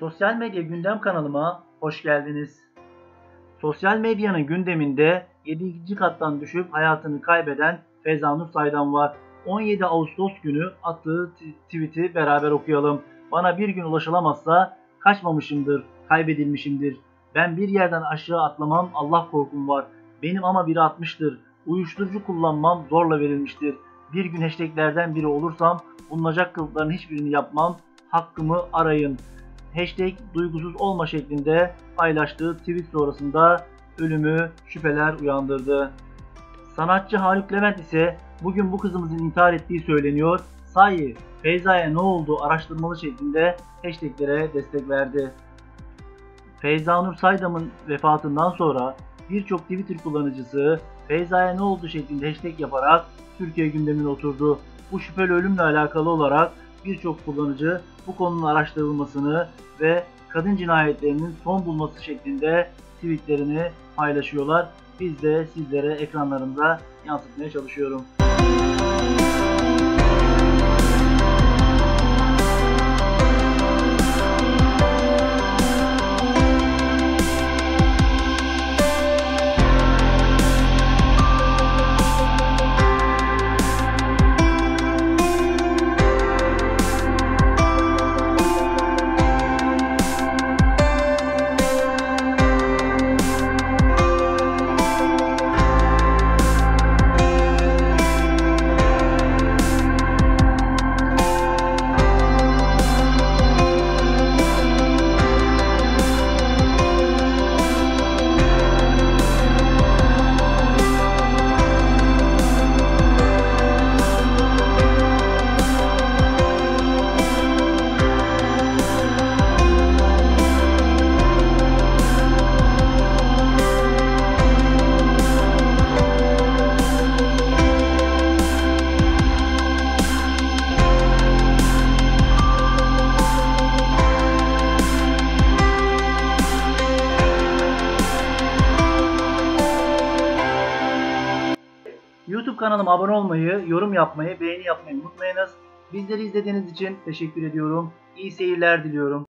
Sosyal medya gündem kanalıma hoş geldiniz. Sosyal medyanın gündeminde 7. kattan düşüp hayatını kaybeden Feyza Nur Saydam var. 17 Ağustos günü attığı tweet'i beraber okuyalım. Bana bir gün ulaşılamazsa kaçmamışımdır, kaybedilmişimdir. Ben bir yerden aşağı atlamam, Allah korkum var. Benim ama biri atmıştır. Uyuşturucu kullanmam zorla verilmiştir. Bir gün hashtaglerden biri olursam bulunacak kılıkların hiçbirini yapmam. Hakkımı arayın. Hashtag duygusuz olma şeklinde paylaştığı tweet sonrasında ölümü şüpheler uyandırdı. Sanatçı Haluk Levent ise bugün bu kızımızın intihar ettiği söyleniyor. Sahi Feyza'ya ne oldu araştırmalı şeklinde hashtaglere destek verdi. Feyza Nur Saydam'ın vefatından sonra birçok Twitter kullanıcısı Feyza'ya ne oldu şeklinde hashtag yaparak Türkiye gündemine oturdu. Bu şüpheli ölümle alakalı olarak birçok kullanıcı bu konunun araştırılmasını ve kadın cinayetlerinin son bulması şeklinde tweetlerini paylaşıyorlar. Biz de sizlere ekranlarında yansıtmaya çalışıyorum. YouTube kanalıma abone olmayı, yorum yapmayı, beğeni yapmayı unutmayınız. Bizleri izlediğiniz için teşekkür ediyorum. İyi seyirler diliyorum.